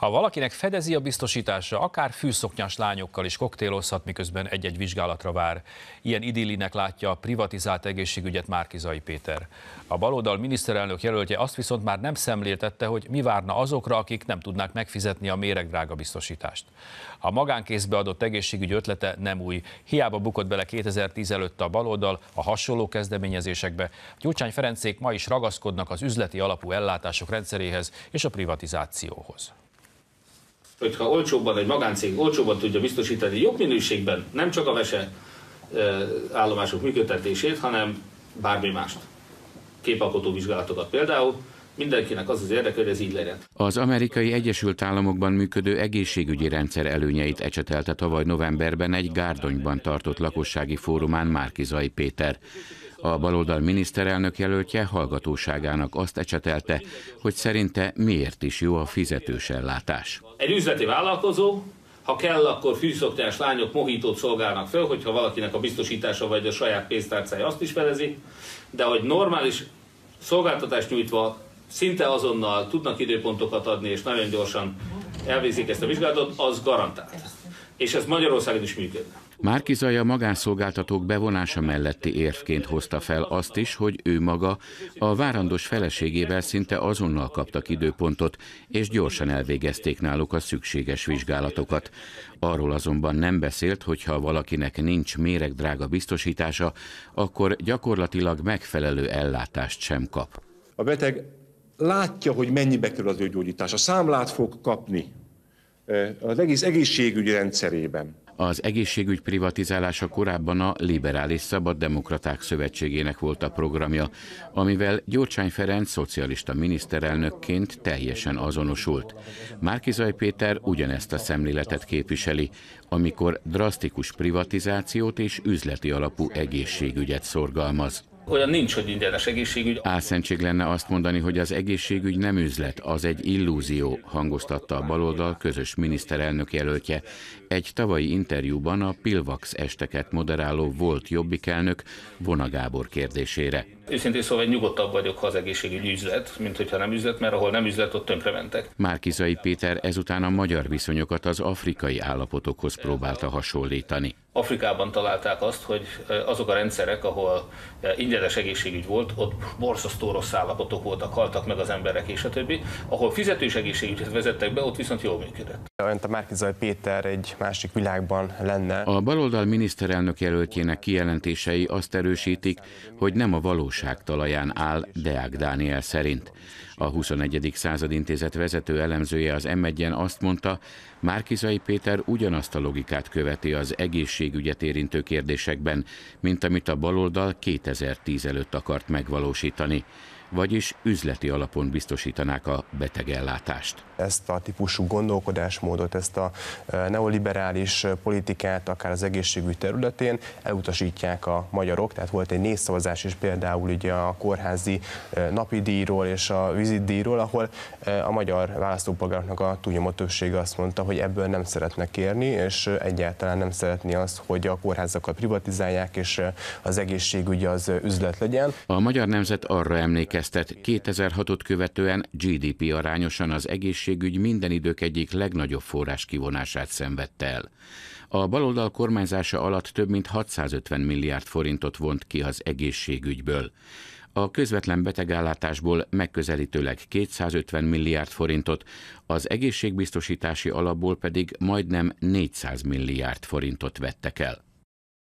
Ha valakinek fedezi a biztosítása, akár fűszoknyás lányokkal is koktélozhat, miközben egy-egy vizsgálatra vár. Ilyen idillinek látja a privatizált egészségügyet Márki-Zay Péter. A baloldal miniszterelnök jelöltje azt viszont már nem szemléltette, hogy mi várna azokra, akik nem tudnák megfizetni a méregdrága biztosítást. A magánkézbe adott egészségügy ötlete nem új. Hiába bukott bele 2010 előtt a baloldal a hasonló kezdeményezésekbe. Gyurcsány Ferencék ma is ragaszkodnak az üzleti alapú ellátások rendszeréhez és a privatizációhoz. Hogyha olcsóbban egy magáncég olcsóbban tudja biztosítani jobb minőségben nem csak a vese állomások működtetését, hanem bármi mást. Képalkotó vizsgálatokat például, mindenkinek az az érdeke, hogy ez így legyen. Az Amerikai Egyesült Államokban működő egészségügyi rendszer előnyeit ecsetelte tavaly novemberben egy Gárdonyban tartott lakossági fórumán Márki-Zay Péter. A baloldal miniszterelnök jelöltje hallgatóságának azt ecsetelte, hogy szerinte miért is jó a fizetős ellátás. Egy üzleti vállalkozó, ha kell, akkor fűszoknyás lányok mohitót szolgálnak föl, hogyha valakinek a biztosítása vagy a saját pénztárcája azt is felezi, de hogy normális szolgáltatást nyújtva szinte azonnal tudnak időpontokat adni, és nagyon gyorsan elvégzik ezt a vizsgálatot, az garantált. És ez Magyarországon is működne. Márki-Zay a magánszolgáltatók bevonása melletti érvként hozta fel azt is, hogy ő maga a várandós feleségével szinte azonnal kaptak időpontot, és gyorsan elvégezték náluk a szükséges vizsgálatokat. Arról azonban nem beszélt, hogy ha valakinek nincs méregdrága biztosítása, akkor gyakorlatilag megfelelő ellátást sem kap. A beteg látja, hogy mennyibe kerül az ő gyógyítása, számlát fog kapni az egész egészségügyi rendszerében. Az egészségügy privatizálása korábban a Liberális Szabaddemokraták Szövetségének volt a programja, amivel Gyurcsány Ferenc szocialista miniszterelnökként teljesen azonosult. Márki-Zay Péter ugyanezt a szemléletet képviseli, amikor drasztikus privatizációt és üzleti alapú egészségügyet szorgalmaz. Olyan nincs, hogy ingyenes egészségügy. Álszentség lenne azt mondani, hogy az egészségügy nem üzlet, az egy illúzió, hangoztatta a baloldal közös miniszterelnök jelöltje. Egy tavalyi interjúban a Pilvax esteket moderáló volt Jobbik-elnök Vona Gábor kérdésére. Őszintén szóval nyugodtabb vagyok, ha az egészségügy üzlet, mint hogyha nem üzlet, mert ahol nem üzlet, ott tönkrementek. Márki-Zay Péter ezután a magyar viszonyokat az afrikai állapotokhoz próbálta hasonlítani. Afrikában találták azt, hogy azok a rendszerek, ahol ingyenes egészségügy volt, ott borzasztó rossz állapotok voltak, haltak meg az emberek és a többi. Ahol fizetős egészségügyet vezettek be, ott viszont jól működött. Olyan a Márki-Zay Péter egy másik világban lenne. A baloldal miniszterelnök jelöltjének kijelentései azt erősítik, hogy nem a valóság talaján áll Deák Dániel szerint. A 21. század intézet vezető elemzője az M1-en azt mondta, Márki-Zay Péter ugyanazt a logikát követi az egészségügyet érintő kérdésekben, mint amit a baloldal 2010 előtt akart megvalósítani, vagyis üzleti alapon biztosítanák a betegellátást. Ezt a típusú gondolkodásmódot, ezt a neoliberális politikát, akár az egészségügy területén elutasítják a magyarok. Tehát volt egy népszavazás is például ugye a kórházi napidíjról és a vizitdíjról, ahol a magyar választópolgároknak a túlnyomó többsége azt mondta, hogy ebből nem szeretnek kérni, és egyáltalán nem szeretné azt, hogy a kórházakat privatizálják, és az egészségügy az üzlet legyen. A magyar nemzet arra emlékeztet, 2006-ot követően GDP arányosan az egészségügy minden idők egyik legnagyobb forrás kivonását szenvedte el. A baloldal kormányzása alatt több mint 650 milliárd forintot vont ki az egészségügyből. A közvetlen betegállátásból megközelítőleg 250 milliárd forintot, az egészségbiztosítási alapból pedig majdnem 400 milliárd forintot vettek el.